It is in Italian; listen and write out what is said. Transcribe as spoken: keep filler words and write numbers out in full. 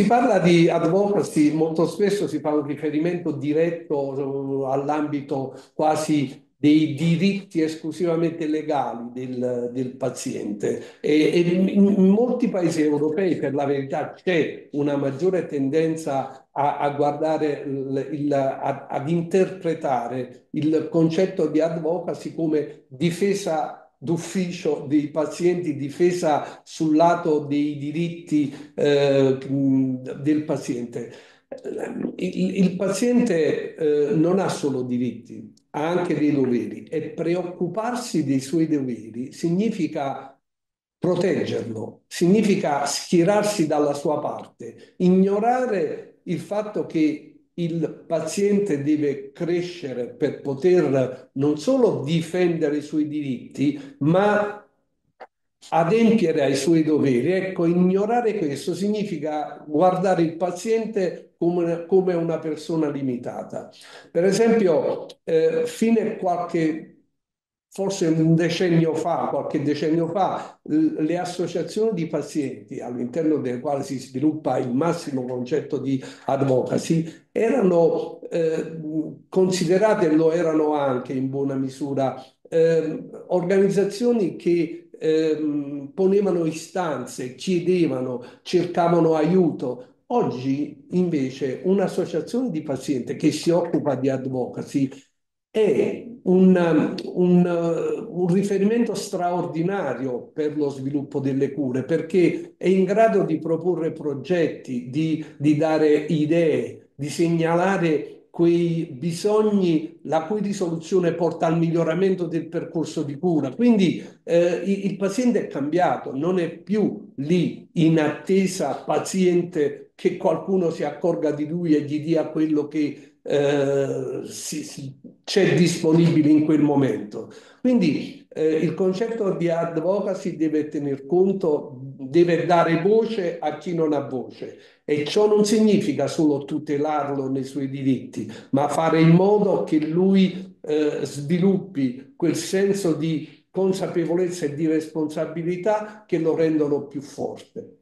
si parla di advocacy, molto spesso si fa un riferimento diretto eh, all'ambito quasi dei diritti esclusivamente legali del, del paziente. E, e in in molti paesi europei, per la verità, c'è una maggiore tendenza a, a guardare, il- il- a- ad interpretare il concetto di advocacy come difesa d'ufficio dei pazienti, difesa sul lato dei diritti eh, del paziente. Il, il paziente eh, non ha solo diritti, ha anche dei doveri e preoccuparsi dei suoi doveri significa proteggerlo, significa schierarsi dalla sua parte, ignorare il fatto che il paziente deve crescere per poter non solo difendere i suoi diritti, ma adempiere ai suoi doveri. Ecco, ignorare questo significa guardare il paziente come, come una persona limitata. Per esempio, eh, fine qualche, forse un decennio fa, qualche decennio fa, l- le associazioni di pazienti all'interno delle quali si sviluppa il massimo concetto di advocacy erano eh, considerate, e lo erano anche in buona misura, eh, organizzazioni che ehm, ponevano istanze, chiedevano, cercavano aiuto. Oggi invece un'associazione di pazienti che si occupa di advocacy è un, un, un riferimento straordinario per lo sviluppo delle cure, perché è in grado di proporre progetti, di, di dare idee, di segnalare quei bisogni la cui risoluzione porta al miglioramento del percorso di cura. Quindi eh, il, il paziente è cambiato, non è più lì in attesa paziente che qualcuno si accorga di lui e gli dia quello che eh, si- si- c'è disponibile in quel momento. Quindi eh, il concetto di advocacy deve tener conto, deve dare voce a chi non ha voce. E ciò non significa solo tutelarlo nei suoi diritti, ma fare in modo che lui eh, sviluppi quel senso di consapevolezza e di responsabilità che lo rendono più forte.